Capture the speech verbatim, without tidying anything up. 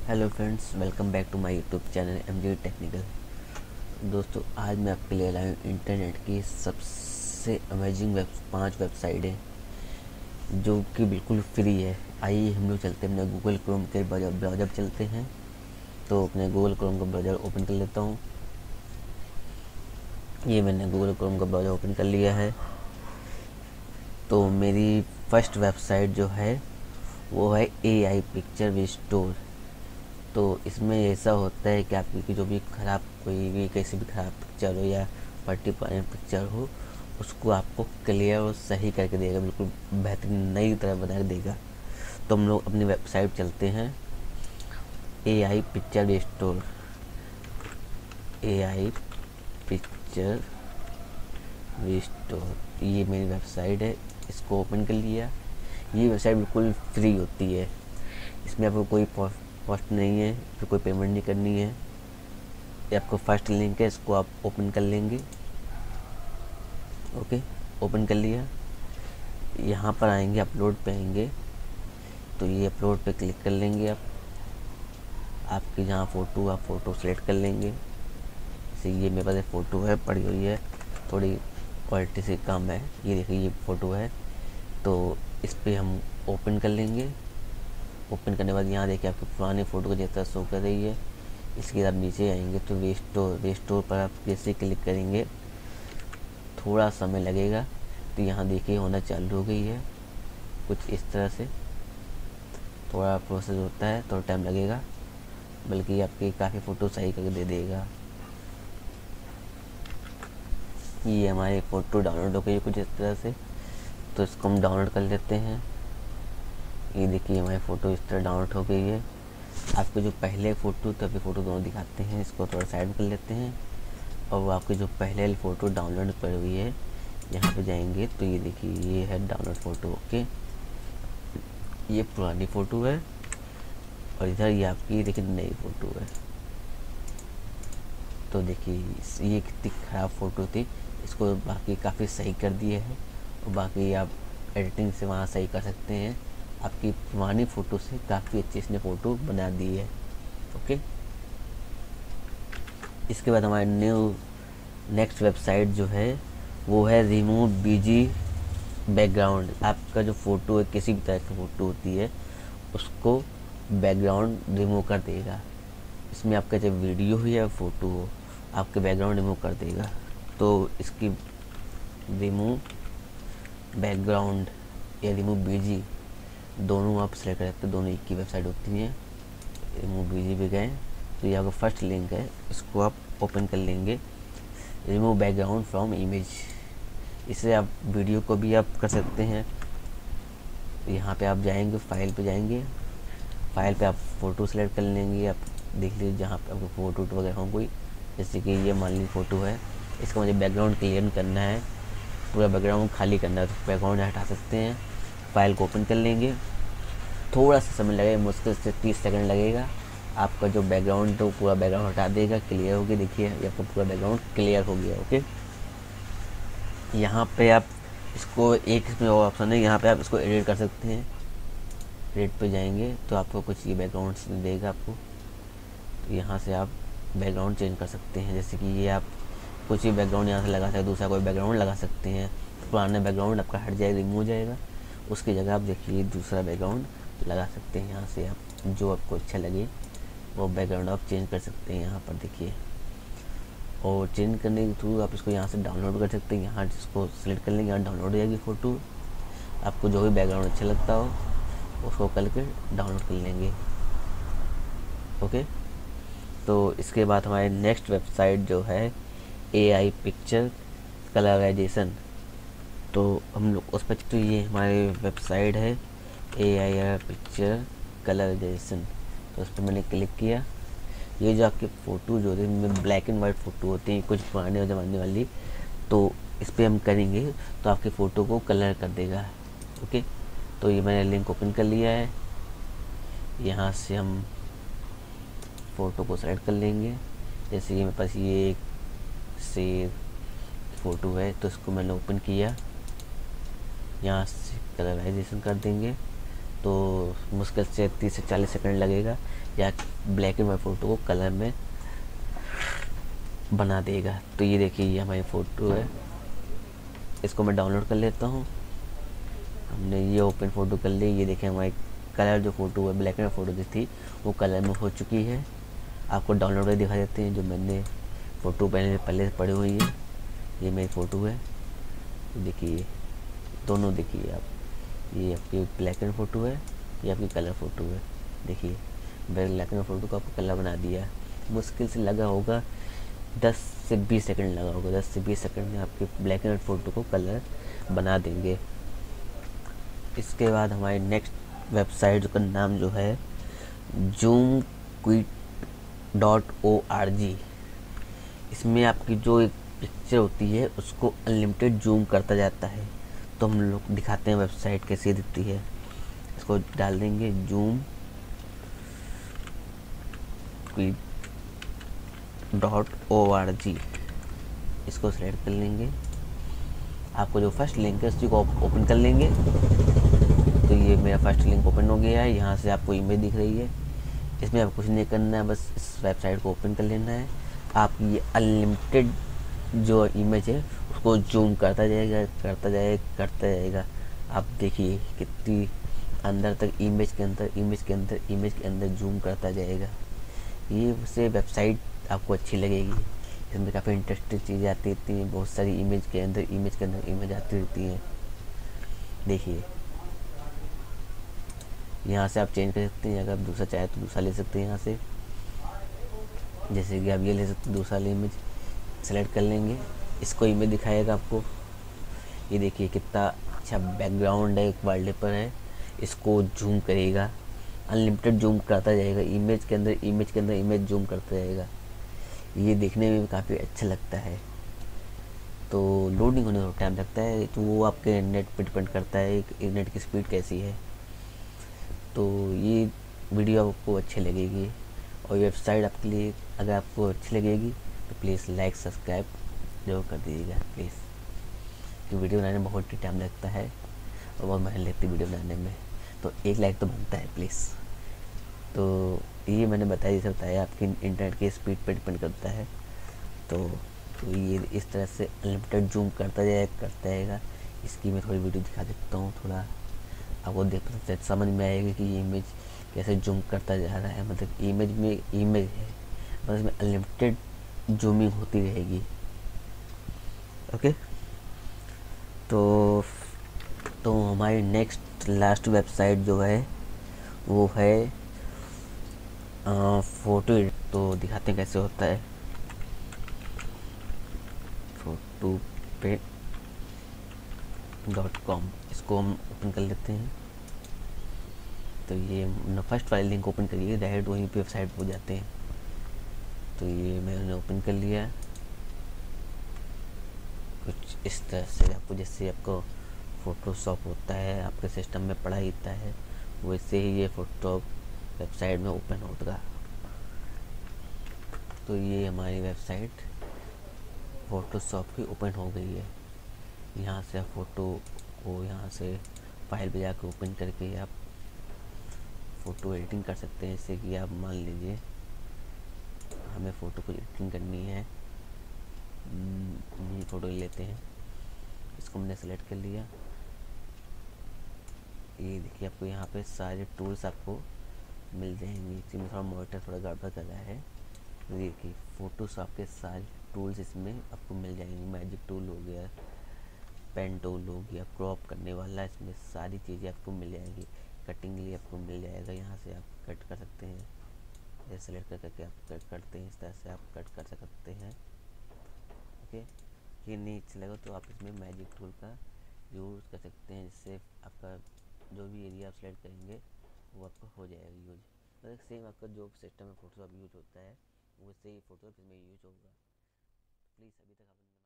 Hello friends, welcome back to my YouTube channel M G technical. दोस्तों, आज मैं आपके लिए लाया हूँ इंटरनेट की सबसे अमेजिंग वेब पाँच वेबसाइटें जो कि बिल्कुल फ्री है। आइए हम लोग चलते हैं, अपने गूगल क्रोम के ब्राउज़र चलते हैं। तो अपने गूगल क्रोम का ब्राउज़र ओपन कर लेता हूँ। ये मैंने गूगल क्रोम का ब्राउज़र ओपन कर लिया है। तो मेरी फर्स्ट वेबसाइट जो है वो है ए आई पिक्चर रिस्टोर। तो इसमें ऐसा होता है कि आपकी जो भी ख़राब कोई भी कैसी भी ख़राब पिक्चर हो या पर्टिकुलर पिक्चर हो, उसको आपको क्लियर और सही करके देगा, बिल्कुल बेहतरीन नई तरह बना के देगा। तो हम लोग अपनी वेबसाइट चलते हैं, A I picture restore. A I picture restore ये मेरी वेबसाइट है, इसको ओपन कर लिया। ये वेबसाइट बिल्कुल फ्री होती है, इसमें आपको कोई कॉस्ट नहीं है, फिर कोई पेमेंट नहीं करनी है। ये आपको फर्स्ट लिंक है, इसको आप ओपन कर लेंगे। ओके, ओपन कर लिया। यहाँ पर आएंगे, अपलोड पे आएंगे, तो ये अपलोड पे क्लिक कर लेंगे। आप आपकी जहाँ फ़ोटो, आप फ़ोटो सेलेक्ट कर लेंगे। जैसे ये मेरे पास फ़ोटो है, पड़ी हुई है, थोड़ी क्वालिटी से कम है। ये देखिए, ये फ़ोटो है, तो इस पर हम ओपन कर लेंगे। ओपन करने के बाद यहाँ देखिए आपकी पुरानी फ़ोटो को जैसा शो कर रही है। इसके बाद नीचे आएंगे तो रिस्टोर रिस्टोर पर आप जैसे क्लिक करेंगे थोड़ा समय लगेगा। तो यहाँ देखिए होना चालू हो गई है, कुछ इस तरह से थोड़ा प्रोसेस होता है, थोड़ा टाइम लगेगा, बल्कि आपकी काफ़ी फ़ोटो सही करके दे देगा। ये हमारी फ़ोटो डाउनलोड हो गई है कुछ इस तरह से, तो इसको हम डाउनलोड कर लेते हैं। ये देखिए हमारी फ़ोटो इस तरह डाउनलोड हो गई है। आपको जो पहले फ़ोटो तो अभी फ़ोटो दोनों दिखाते हैं, इसको थोड़ा साइड कर लेते हैं। और वो आपकी जो पहले वाली फ़ोटो डाउनलोड कर हुई है, यहाँ पे जाएंगे तो ये देखिए ये है डाउनलोड फ़ोटो। ओके, ये पुरानी फ़ोटो है और इधर ये आपकी देखिए नई फ़ोटो है। तो देखिए ये कितनी ख़राब फ़ोटो थी, इसको बाकी काफ़ी सही कर दिए है। और बाकी आप एडिटिंग से वहाँ सही कर सकते हैं। आपकी पुरानी फ़ोटो से काफ़ी अच्छी इसने फ़ोटो बना दी है। ओके, इसके बाद हमारे न्यू नेक्स्ट वेबसाइट जो है वो है रिमूव बीजी बैकग्राउंड। आपका जो फ़ोटो है, किसी भी तरह की फ़ोटो होती है, उसको बैकग्राउंड रिमूव कर देगा। इसमें आपका जब वीडियो हो या फ़ोटो हो, आपके बैकग्राउंड रिमूव कर देगा। तो इसकी रिमूव बैकग्राउंड या रिमूव बीजी दोनों आप सेलेक्ट कर सकते हैं, दोनों एक ही वेबसाइट होती हैं। रिमूव बीजी भी गए तो ये आपका फर्स्ट लिंक है, इसको आप ओपन कर लेंगे। रिमूव बैकग्राउंड फ्रॉम इमेज, इससे आप वीडियो को भी आप कर सकते हैं। यहाँ पे आप जाएंगे, फाइल पे जाएंगे, फाइल पे आप फ़ोटो सेलेक्ट कर लेंगे। आप देख लीजिए जहाँ पे आपको फ़ोटो वगैरह हो कोई, जैसे कि ये मान ली फ़ोटो है, इसका मुझे बैकग्राउंड क्लियर करना है, पूरा बैकग्राउंड खाली करना है, तो बैकग्राउंड हटा सकते हैं। फाइल को ओपन कर लेंगे, थोड़ा सा समय लगेगा, मुश्किल से तीस सेकंड लगेगा। आपका जो बैकग्राउंड तो पूरा बैकग्राउंड हटा देगा, क्लियर हो गया। देखिए ये आपका पूरा बैकग्राउंड क्लियर हो गया। ओके, यहाँ पे आप इसको एक इसमें और ऑप्शन है, यहाँ पे आप इसको एडिट कर सकते हैं। एडिट पे जाएंगे तो आपको कुछ ये बैकग्राउंड देगा आपको, तो यहाँ से आप बैकग्राउंड चेंज कर सकते हैं। जैसे कि ये आप कुछ ही बैकग्राउंड यहाँ से लगा सकते हैं, दूसरा कोई बैकग्राउंड लगा सकते हैं। पुराना बैकग्राउंड आपका हट जाएगा, रिमूव हो जाएगा, उसकी जगह आप देखिए दूसरा बैकग्राउंड लगा सकते हैं। यहाँ से आप जो आपको अच्छा लगे वो बैकग्राउंड आप चेंज कर सकते हैं। यहाँ पर देखिए, और चेंज करने के थ्रू आप इसको यहाँ से डाउनलोड कर सकते हैं। यहाँ जिसको सेलेक्ट कर लेंगे, यहाँ डाउनलोड हो जाएगी फ़ोटो। आपको जो भी बैकग्राउंड अच्छा लगता हो उसको करके डाउनलोड कर लेंगे। ओके, तो इसके बाद हमारे नेक्स्ट वेबसाइट जो है ए आई पिक्चर कलराइजेशन। तो हम लोग उस पर, तो ये हमारी वेबसाइट है ए आई पिक्चर कलराइजेशन। तो उस पर मैंने क्लिक किया। ये जो आपकी फ़ोटो जो होती है ब्लैक एंड वाइट फ़ोटो होती है, कुछ पुराने ज़माने वाली, तो इस पर हम करेंगे तो आपकी फ़ोटो को कलर कर देगा। ओके, तो ये मैंने लिंक ओपन कर लिया है। यहाँ से हम फ़ोटो को सेलेक्ट कर लेंगे। जैसे कि मेरे पास ये एक से फ़ोटो है, तो इसको मैंने ओपन किया। यहाँ से कलराइजेशन कर देंगे। तो मुश्किल से तीस से चालीस सेकंड लगेगा, या ब्लैक एंड वाइट फ़ोटो को कलर में बना देगा। तो ये देखिए ये हमारी फ़ोटो है, इसको मैं डाउनलोड कर लेता हूँ। हमने ये ओपन फ़ोटो कर ली। ये देखिए हमारी कलर जो फ़ोटो है, ब्लैक एंड वाइट फ़ोटो जो थी वो कलर में हो चुकी है। आपको डाउनलोड कर दिखा देते हैं, जो मैंने फ़ोटो पहले पहले से पड़ी हुई है। ये मेरी फ़ोटो है, देखिए दोनों देखिए आप, ये आपकी ब्लैक एंड फ़ोटो है, ये आपकी कलर फ़ोटो है। देखिए ब्लैक एंड फ़ोटो को आपको कलर बना दिया। मुश्किल से लगा होगा दस से बीस सेकंड लगा होगा। दस से बीस सेकंड में आपके ब्लैक एंड वाइट फ़ोटो को कलर बना देंगे। इसके बाद हमारी नेक्स्ट वेबसाइट का नाम जो है zoom quick dot O R G. इसमें आपकी जो एक पिक्चर होती है उसको अनलिमिटेड जूम करता जाता है। तो हम लोग दिखाते हैं वेबसाइट कैसे दिखती है। इसको डाल देंगे zoom quick dot O R G, इसको सेलेक्ट कर लेंगे। आपको जो फर्स्ट लिंक है उसी को ओपन कर लेंगे। तो ये मेरा फर्स्ट लिंक ओपन हो गया है। यहाँ से आपको इमेज दिख रही है, इसमें आपको कुछ नहीं करना है, बस इस वेबसाइट को ओपन कर लेना है। आप ये अनलिमिटेड जो इमेज है उसको जूम करता जाएगा करता जाएगा करता जाएगा। आप देखिए कितनी अंदर तक इमेज के अंदर इमेज के अंदर इमेज के अंदर जूम करता जाएगा। ये से वेबसाइट आपको अच्छी लगेगी। इसमें काफ़ी इंटरेस्टिंग चीज़ें आती रहती हैं, बहुत सारी इमेज के अंदर इमेज के अंदर इमेज आती रहती हैं। देखिए यहाँ से आप चेंज कर सकते हैं, अगर आप दूसरा चाहे तो दूसरा ले सकते हैं यहाँ से। जैसे कि आप ये ले सकते हैं, दूसरा इमेज सेलेक्ट कर लेंगे, इसको इमेज दिखाएगा आपको। ये देखिए कितना अच्छा बैकग्राउंड है, एक वॉलपेपर है, इसको जूम करेगा, अनलिमिटेड जूम करता जाएगा। इमेज के अंदर इमेज के अंदर इमेज जूम करता जाएगा। ये देखने में काफ़ी अच्छा लगता है। तो लोडिंग होने में टाइम लगता है, तो वो आपके नेट पर डिपेंड करता है कि नेट की स्पीड कैसी है। तो ये वीडियो आपको अच्छी लगेगी, और वेबसाइट आपके लिए अगर आपको अच्छी लगेगी तो प्लीज़ लाइक सब्सक्राइब जरूर कर दीजिएगा प्लीज़। कि वीडियो बनाने में बहुत ही टाइम लगता है और बहुत मेहनत लगती है वीडियो बनाने में, तो एक लाइक तो बनता है प्लीज़। तो ये मैंने बताया, जैसे बताया आपकी इंटरनेट की स्पीड पर डिपेंड करता है। तो, तो ये इस तरह से अनलिमिटेड जूम करता जाएगा करता जाएगा। इसकी मैं थोड़ी वीडियो दिखा देता हूँ, थोड़ा आपको देख सकते समझ में आएगा कि ये इमेज कैसे जूम करता जा रहा है। मतलब इमेज में इमेज है, मतलब इसमें अनलिमिटेड जूमिंग होती रहेगी। ओके, तो तो हमारी नेक्स्ट लास्ट वेबसाइट जो है वो है फ़ोटो एडिट। तो दिखाते हैं कैसे होता है फोटो पे डॉट कॉम। इसको हम ओपन कर लेते हैं। तो ये फर्स्ट वाली लिंक ओपन करिए, डायरेक्ट वहीं पे वेबसाइट पर जाते हैं। तो ये मैंने ओपन कर लिया। कुछ इस तरह से आपको, जैसे आपको फ़ोटोशॉप होता है आपके सिस्टम में पड़ा रहता है, वैसे ही ये फ़ोटो वेबसाइट में ओपन होगा। तो ये हमारी वेबसाइट फ़ोटोशॉप की ओपन हो गई है। यहाँ से आप फ़ोटो को यहाँ से फाइल पे जाकर ओपन करके आप फ़ोटो एडिटिंग कर सकते हैं। जैसे कि आप मान लीजिए हमें फ़ोटो को एडिटिंग करनी है, ये फ़ोटो लेते हैं, इसको हमने सेलेक्ट कर लिया। ये देखिए आपको यहाँ पे सारे टूल्स आपको मिल जाएंगे। इसमें थोड़ा मॉनिटर थोड़ा गड़बड़ कर रहा है। तो देखिए फ़ोटोशॉप के सारे टूल्स इसमें आपको मिल जाएंगे। मैजिक टूल हो गया, पेन टूल हो गया, क्रॉप करने वाला, इसमें सारी चीज़ें आपको मिल जाएंगी। कटिंग के लिए आपको मिल जाएगा, यहाँ से आप कट कर सकते हैं। ये सेलेक्ट कर करके आप कट करते हैं, इस तरह से आप कट कर सकते हैं। ओके, ये नहीं अच्छा लगा तो आप इसमें मैजिक टूल का यूज़ कर सकते हैं, जिससे आपका जो भी एरिया आप सेलेक्ट करेंगे वो आपका हो जाएगा यूज। मतलब सेम आपका जो सिस्टम में फ़ोटोशॉप यूज होता है वैसे ही फ़ोटोशॉप इसमें यूज होगा। प्लीज़ अभी तक आपने